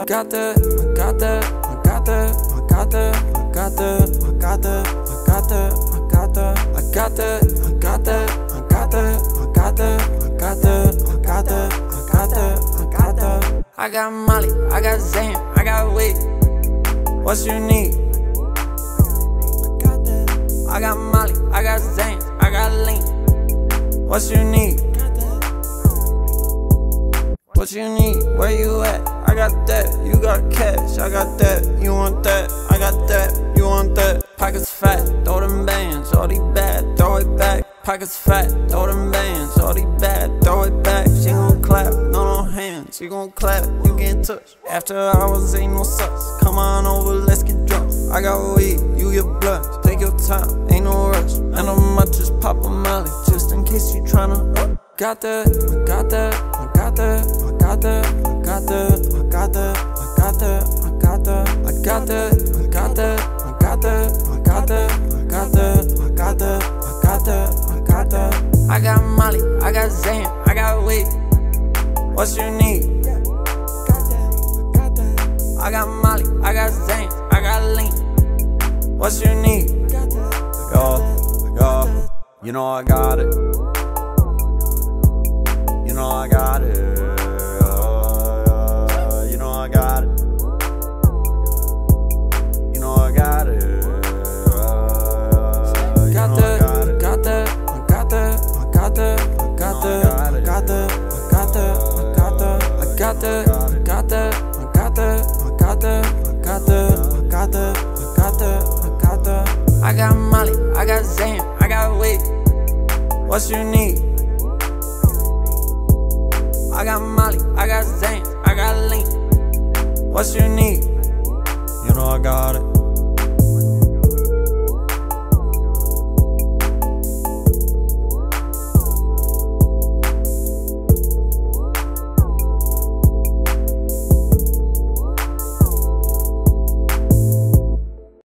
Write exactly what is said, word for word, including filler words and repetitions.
got that, I got that, I got that, I got that, I got that, I got that, I got that, I got that, I got that, I got that, I got that, I got that, I got that, I got that, I got that, I got that. I got Molly, I got Zan, I got weed. What you need? I got that. I got Molly, I got Zan, I got lean. What you need? What you need? Where you at? I got that, you got cash, I got that, you want that, I got that, you want that. Pockets fat, throw them bands, all these bad, throw it back. Pockets fat, throw them bands, all these bad, throw it back. She gon' clap, no no hands, she gon' clap, you get touched. After hours ain't no sucks, come on over, let's get drunk. I got weed, you get blunt, take your time, ain't no rush. And I might just pop a molly, just in case you tryna up. Got that, I got that, I got that, I got that, I got that, I got that, I got that, I got that, I got that, I got that, I got that, I got that, I got that, I got that, I got that, I got that. I got Molly, I got Zan, I got weed. What you need? I got Molly, I got Zan, I got lean. What you need? Yo, yo, you know I got it. You know I got it, uh, you know I got it, you know I got it, uh, you got that, I got that, I got that, I got that, I got that, I got that, I got that, I got that, I got that, I got that, I got that, I got that, I got that, I got that, I got that. I got Molly, I got Zan, I got weed. What you need? I got Molly, I got Zan, I got lean. What you need? You know I got it.